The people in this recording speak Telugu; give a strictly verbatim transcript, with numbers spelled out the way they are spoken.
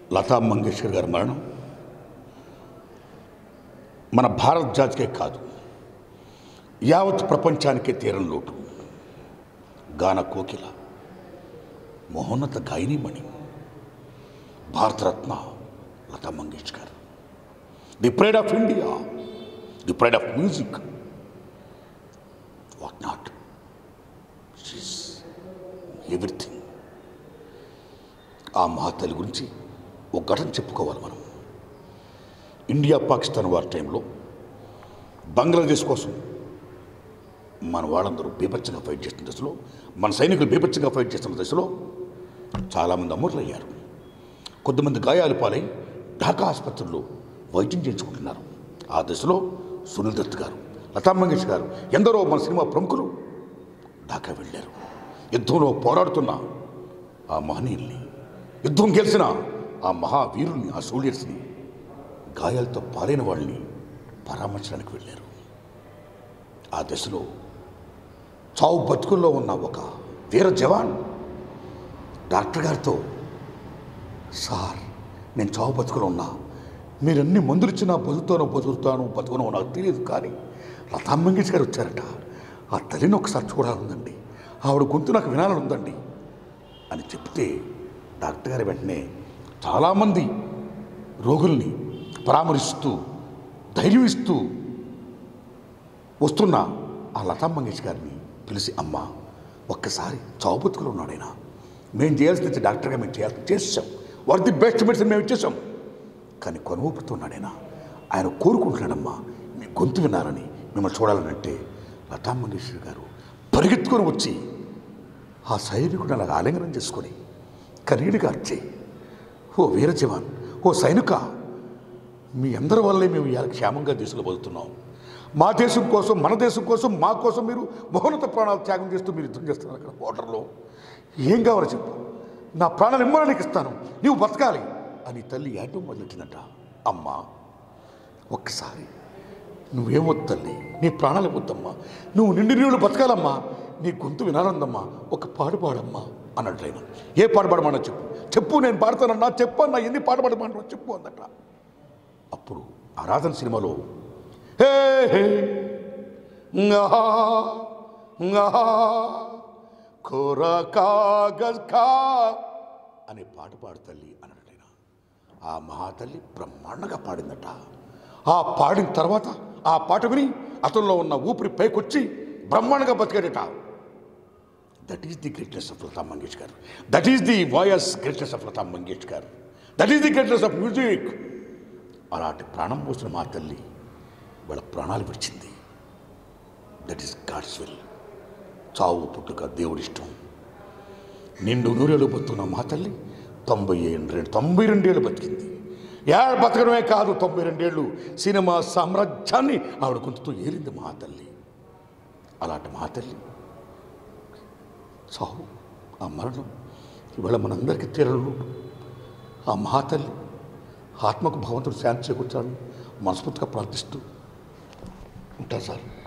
లతా మంగేష్కర్ గారి మరణం మన భారత జాతికే కాదు, యావత్ ప్రపంచానికే తీరం లోటు. గాన కోకిల, మహోన్నత గాయనీమణి, Bharat Ratna Lata Mangeshkar, the pride of India, the pride of music, what not. She's everything. ఆ మహాతల్లి గురించి ఒక ఘటన చెప్పుకోవాలి మనం. ఇండియా పాకిస్తాన్ వార్ టైంలో బంగ్లాదేశ్ కోసం మన వాళ్ళందరూ బీభత్సంగా ఫైట్ చేస్తున్న దశలో, మన సైనికులు బీభత్సంగా ఫైట్ చేస్తున్న దశలో చాలామంది అమరులు అయ్యారు. కొద్దిమంది గాయాలు పాలై ఢాకా ఆసుపత్రుల్లో వైద్యం చేయించుకుంటున్నారు. ఆ దశలో సునీల్ దత్ గారు, లతా మంగేష్కర్ గారు, ఎందరో మన సినిమా ప్రముఖులు ఢాకా వెళ్ళారు. యుద్ధంలో పోరాడుతున్న ఆ మహనీయుల్ని, యుద్ధం గెలిచిన ఆ మహావీరుల్ని, ఆ సోల్జర్స్ని, గాయాలతో పాలైన వాళ్ళని పరామర్శడానికి వెళ్ళారు. ఆ దశలో చావు బతుకుల్లో ఉన్న ఒక వీర జవాన్ డాక్టర్ గారితో, సార్ నేను చావు బతుకులో ఉన్నా, మీరు అన్ని మందులు ఇచ్చినా బతుకుతానో బతుకుతాను బతుకునో నాకు తెలియదు, కానీ లతా మంగేష్కర్ గారు వచ్చారట, ఆ తల్లిని ఒకసారి చూడాలందండి, ఆవిడ గొంతు నాకు వినాలని ఉందండి అని చెప్తే డాక్టర్ గారు వెంటనే చాలామంది రోగుల్ని పరామర్శిస్తూ ధైర్యం ఇస్తూ వస్తున్న ఆ లతా మంగేష్కర్ గారిని పిలిచి, అమ్మ ఒక్కసారి చావు బతుకులో ఉన్నాడైనా, మేము చేయాల్సింది డాక్టర్గా మేము చేయాల్సి చేసాం, వాట్ ది బెస్ట్ మెడిసిన్ మేము ఇచ్చేసాం, కానీ కొనుగోపుతున్నాడైనా, ఆయన కోరుకుంటున్నాడమ్మా మీ గొంతు వినాలని, మిమ్మల్ని చూడాలని. అంటే లతా మంగేష్కర్ గారు పరిగెత్తుకొని వచ్చి ఆ సైనికుడు అలాగ ఆలింగనం చేసుకొని కన్నీడిగా వచ్చి, ఓ వీర జవాన్, ఓ సైనిక, మీ అందరి వల్లే మేము ఇవాళ క్షేమంగా దేశంలో బతుకుతున్నాం. మా దేశం కోసం, మన దేశం కోసం, మా కోసం మీరు మహోన్నత ప్రాణాలు త్యాగం చేస్తూ మీరు యుద్ధం చేస్తున్నారు అక్కడ బోర్డర్లో. ఏం కావాలో చెప్పు, నా ప్రాణాలు ఇమ్మడానికి ఇస్తాను, నీవు బతకాలి అని తల్లి ఏటం మొదలెట్టిందట. అమ్మ ఒక్కసారి నువ్వేమొద్దు తల్లి, నీ ప్రాణాలు వద్దమ్మా, నువ్వు నిండి నీళ్ళు బతకాలమ్మా, నీ గొంతు వినాలందమ్మా, ఒక పాడు పాడమ్మా అన్నట్టు. ఆయన ఏ పాట పాడమన్నా చెప్పు, చెప్పు నేను పాడతానన్నా, చెప్పు అన్నా, ఎన్ని పాట పాడమన్నా చెప్పు అందట. అప్పుడు ఆరాధన సినిమాలో హే హే కోరా కాగజ్ కా అనే పాట పాడు తల్లి అన్నట్టయినా ఆ మహాతల్లి బ్రహ్మాండంగా పాడిందట. ఆ పాడిన తర్వాత ఆ పాట విని అతనిలో ఉన్న ఊపిరి పైకొచ్చి బ్రహ్మాండంగా బతికాడట. That is the greatness of Lata Mangeshkar, that is the voice greatness of Lata Mangeshkar, that is the greatness of music. అలాంటి ప్రాణం పోసిన మా తల్లి వాళ్ళ ప్రాణాలు విడిచింది. That is God's will. చావు పుట్టుక దేవుడిష్టం. నిండు నూరేళ్ళు బతుకున్న మా తల్లి తొంభై ఏళ్ళు తొంభై రెండేళ్ళు బతికింది. ఏడు బతకడమే కాదు, తొంభై రెండేళ్ళు సినిమా సామ్రాజ్యాన్ని ఆవిడ గొంతుతో ఏలింది మా తల్లి. అలాంటి మా తల్లి చావు, ఆ మరణం ఇవాళ మనందరికీ తీరలు. ఆ మహాతల్లి ఆత్మకు భగవంతుడు శాంతి చేకూర్చాలని మనస్ఫూర్తిగా ప్రార్థిస్తూ ఉంటారు సార్.